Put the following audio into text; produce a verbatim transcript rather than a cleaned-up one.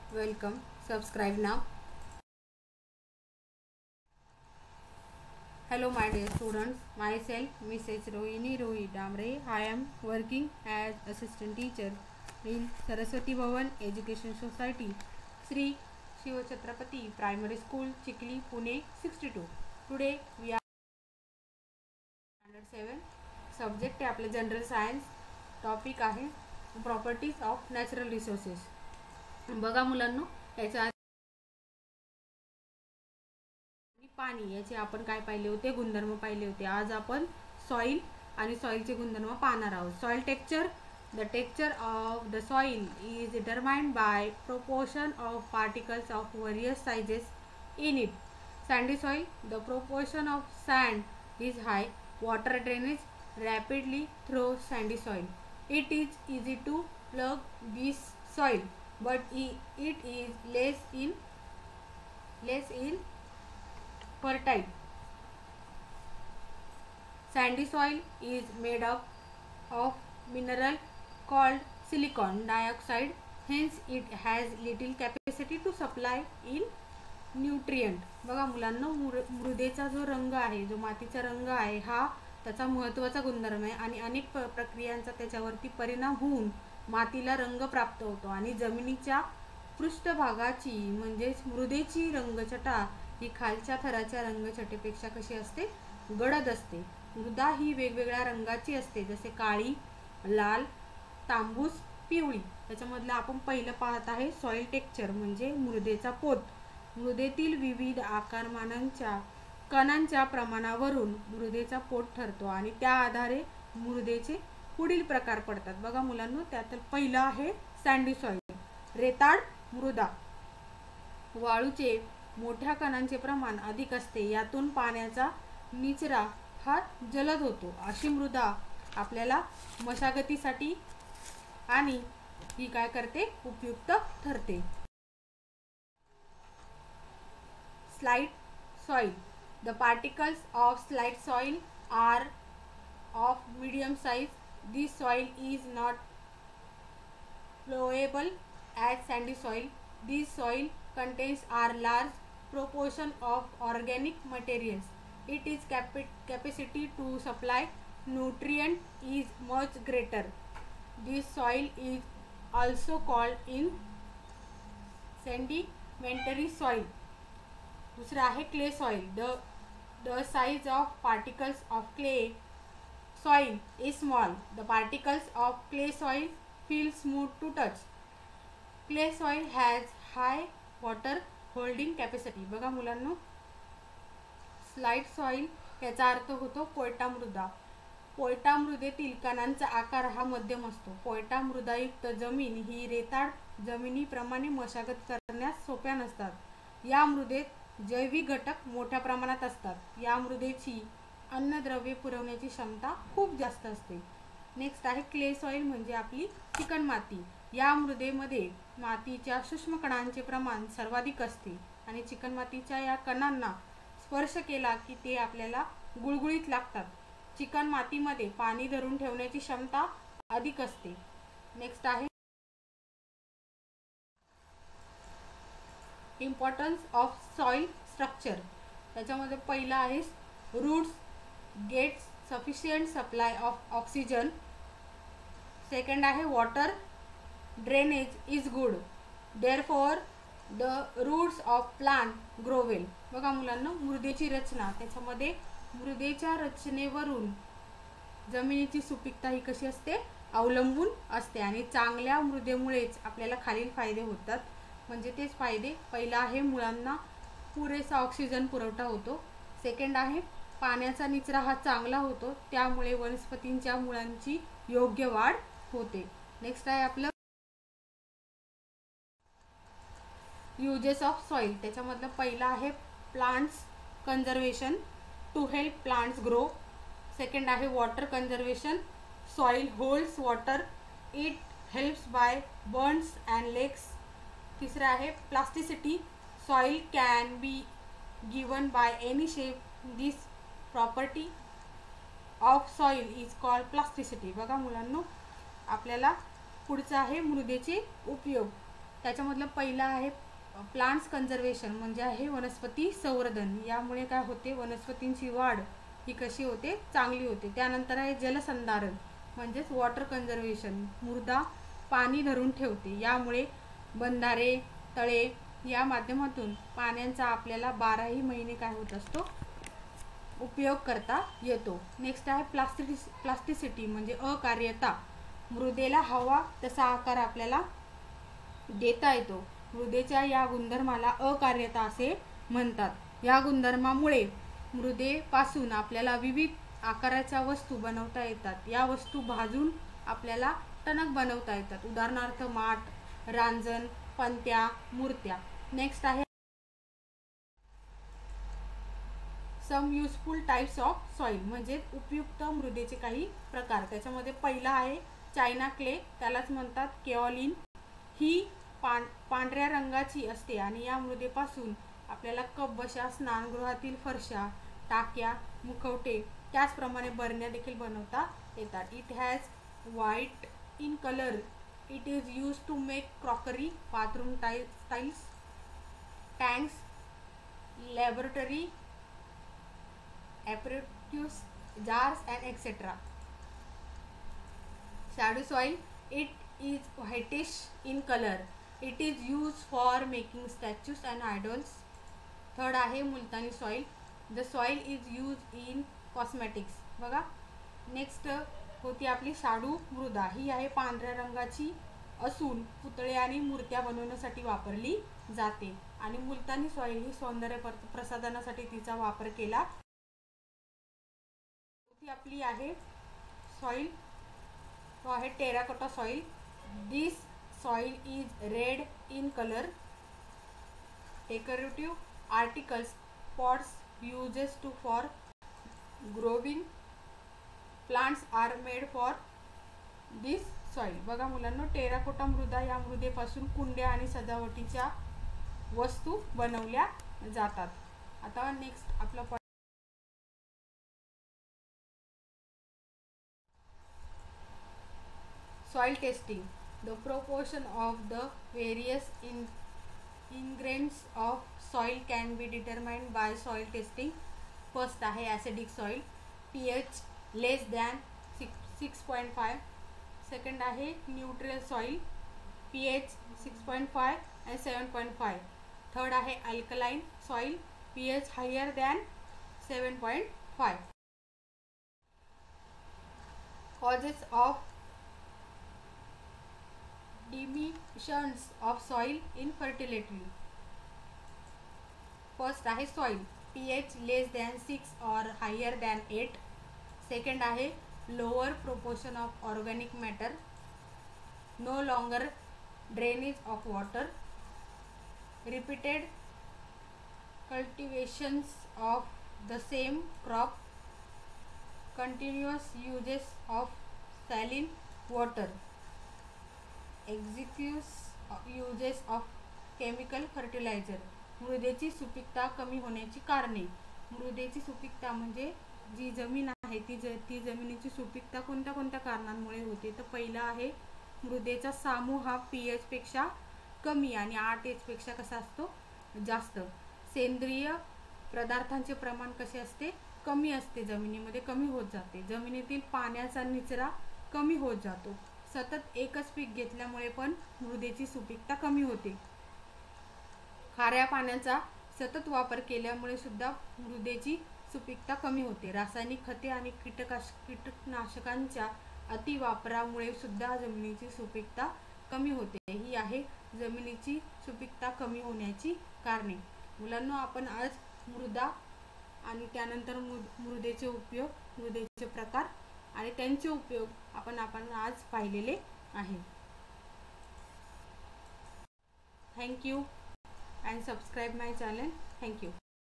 Welcome. Subscribe now. Hello, my dear students. Myself, Missus Rohini Rohi Damre. I am working as assistant teacher in Saraswati Bhavan Education Society, Sri Shiva Chhatrapati Primary School, Chikli, Pune, sixty-two. Today we are standard seven. Subject आहे आपले general science. Topic आहे properties of natural resources. बघा मुलांनो, याच्या पाणी याचे आपण काय पाहिले होते, गुणधर्म पाहिले होते. आज आपण सॉइल आणि सॉइलचे गुणधर्म पाहणार आहोत. Soil texture. The texture of the soil is determined by proportion of particles of various sizes in it. Sandy soil. The proportion of sand is high. Water drainage rapidly through sandy soil. It is easy to plug this soil but it is less in less in fertile. Sandy soil is made up of mineral called silicon dioxide, hence it has little capacity to supply in nutrient. बघा मुलांना, मृदेचा जो रंग आहे, जो मातीचा रंग आहे, हा त्याचा महत्त्वाचा गुणधर्म आहे आणि अनेक प्रक्रियांचा त्याच्यावरती परिणाम होऊन मातीला रंग प्राप्त होतो आणि जमिनीच्या पृष्ठभागाची म्हणजेच मृदेची रंगछटा ही खालच्या थराच्या रंगछटेपेक्षा कशी असते, गडद असते. मृदा ही वेगवेगळ्या रंगाची असते, जसे काळी, लाल, तांबूस, पिवळी. त्याच्यामधलं आपण पहिलं पाहत आहे सॉइल टेक्स्चर म्हणजे मृदेचा पोत. मृदेतील विविध आकारमानांच्या कणांच्या प्रमाणावरून मृदेचा पोत ठरतो आणि त्या आधारे मृदेचे पुढील प्रकार पडतात. बघा मुलांनो, त्यातील पहिला आहे सँडी सॉइल, रेताड मृदा. वाळूचे मोठ्या कणांचे प्रमाण अधिक असते, यातून पाण्याचा निचरा हा जलद होतो. अशी मृदा आपल्याला मशागतीसाठी आणि ही काय करते, उपयुक्त ठरते. Slide soil. The particles of slide soil are of medium size. This soil is not flowable as sandy soil. This soil contains a large proportion of organic materials. It is cap capacity to supply nutrient is much greater. This soil is also called in sedimentary soil. दूसरा है clay soil. The the size of particles of clay soil is small. The particles of clay soil feel smooth to touch. Clay soil has high water holding capacity. बघा मुलांनो, slide soil याचा अर्थ होतो पोयटा मृदा. पोयटा मृदेतील कणांचा आकार हा मध्यम असतो. पोयटा मृदायुक्त जमीन ही रेताड जमिनीप्रमाणे मशागत करण्यास सोप्या नसतात. या मृदेत जैविक घटक मोठ्या प्रमाणात असतात. या मृदेची अन्नद्रव्ये पुरवण्याची क्षमता खूप जास्त असते. नेक्स्ट आहे क्ले सॉइल म्हणजे आपली चिकण माती. या मृदेमध्ये मातीच्या सूक्ष्म कणांचे प्रमाण सर्वाधिक असते आणि चिकण मातीच्या या कणांना स्पर्श केला की ते आपल्याला गुळगुळीत लागतात. चिकण मातीमध्ये पाणी धरून ठेवण्याची क्षमता अधिक असते. नेक्स्ट आहे इम्पॉर्टन्स ऑफ सॉइल स्ट्रक्चर. त्याच्यामध्ये पहिला आहे roots gets sufficient supply of oxygen. Second आहे water drainage is good, therefore the roots of plant grow well. बघा मुलांना, मृदेची रचना. त्याच्यामध्ये मृदेच्या रचनेवरून जमिनीची सुपीकता ही कशी असते, अवलंबून असते आणि चांगल्या मृदेमुळेच आपल्याला खालील फायदे होतात. म्हणजे तेच फायदे. पहिला आहे मुळांना पुरेसा ऑक्सिजन पुरवठा होतो. सेकंड आहे पाण्याचा निचरा हा चांगला होतो, त्यामुळे वनस्पतींच्या मुळांची योग्य वाढ होते. नेक्स्ट आहे आपलं युजेस ऑफ सॉइल. त्याच्यामधलं पहिला आहे plants conservation to help plants grow. Second आहे water conservation. Soil holds water, it helps by burns and lakes. तिसरा आहे plasticity. Soil can be given by any shape. This property of soil is called plasticity. बघा मुलांनो, आपल्याला पुढचा आहे मृदेचे उपयोग. त्याच्यामधलं पहिलं आहे प्लांट्स कन्झर्वेशन, म्हणजे आहे वनस्पती संवर्धन. यामुळे काय होते, वनस्पतींची वाढ ही कशी होते, चांगली होते. त्यानंतर आहे जलसंधारण, म्हणजेच वॉटर कन्झर्वेशन, मृदा पाणी धरून ठेवते. यामुळे बंधारे, तळे या माध्यमातून पाण्याचा आपल्याला बाराही महिने काय होत असतो, उपयोग करता येतो. नेक्स्ट आहे प्लास्टिक प्लास्टिसिटी, म्हणजे अकार्यता. मृदेला हवा तसा आकार आपल्याला देता येतो. मृदेच्या या गुणधर्माला अकार्यता असे म्हणतात. या गुणधर्मामुळे मृदेपासून आपल्याला विविध आकाराच्या वस्तू बनवता येतात. या वस्तू भाजून आपल्याला टणक बनवता येतात. उदाहरणार्थ माठ, रांजण, पंत्या, मूर्त्या. नेक्स्ट आहे some useful types of soil, म्हणजे उपयुक्त मृदेचे काही प्रकार. त्याच्यामध्ये पहिला आहे चायना क्ले, त्यालाच म्हणतात केऑलिन. ही पां पांढऱ्या रंगाची असते आणि या मृदेपासून आपल्याला कप बशा, स्नानगृहातील फरशा, टाक्या, मुखवटे, त्याचप्रमाणे बरण्या देखील बनवता येतात. It has white in colour. It is use to make crockery, bathroom tiles, tanks, laboratory apparatus, jars and et cetera. Shadow soil, it is whitish in color. It is used for making statues and idols. Third आहे Multani soil. The soil is used in cosmetics. बघा. Next होती आपली शाडू मृदा. ही आहे पांढऱ्या रंगाची असून पुतळे आणि मूर्त्या बनवण्यासाठी वापरली जाते. आणि मुलतानी सॉइल ही सौंदर्य प्रसाधनासाठी तिचा वापर केला. आपली आहे सॉइल, तो आहे terracotta soil. This soil is red in colour. Decorative articles, pots uses to for growing plants are made for this soil. बघा मुलांनो, टेराकोटा मृदा या मृदेपासून कुंड्या आणि सजावटीच्या वस्तू बनवल्या जातात. आता नेक्स्ट आपला soil testing. The proportion of the various in ingredients of soil can be determined by soil testing. First आहे acidic soil, pH less than six point five. Second आहे neutral soil, pH six point five and seven point five. Third आहे alkaline soil, pH higher than seven point five. Causes of diminutions of soil infertility. First आहे soil, pH less than six or higher than eight. Second आहे lower proportion of organic matter, no longer drainage of water, repeated cultivations of the same crop, continuous uses of saline water, excessive uses of chemical fertiliser. मृदेची सुपीकता कमी होण्याची कारणे. मृदेची सुपीकता म्हणजे जी जमीन आहे ती ज ती जमिनीची सुपीकता कोणत्या कोणत्या कारणांमुळे होते. तर पहिला आहे मृदेचा सामूह हा पी एच पेक्षा कमी आणि आठ एच पेक्षा कसा असतो, जास्त. सेंद्रिय पदार्थांचे प्रमाण कसे असते, कमी असते, जमिनीमध्ये कमी होत जाते. जमिनीतील पाण्याचा निचरा कमी होत जातो. सतत एकच पीक घेतल्यामुळे पण मृदेची सुपीकता कमी होते. खाऱ्या पाण्याचा सतत वापर केल्यामुळे सुद्धा मृदेची सुपीकता कमी होते. रासायनिक खते आणि कीटकाश कीटकनाशकांच्या अतिवापरामुळे सुद्धा जमिनीची सुपीकता कमी होते. ही आहे जमिनीची सुपीकता कमी होण्याची कारणे. मुलांनो, आपण आज मृदा आणि त्यानंतर मृदेचे उपयोग, मृदेचे प्रकार आणि त्यांचे उपयोग आपण आपण आज पाहिलेले आहे. Thank you and subscribe my channel. Thank you.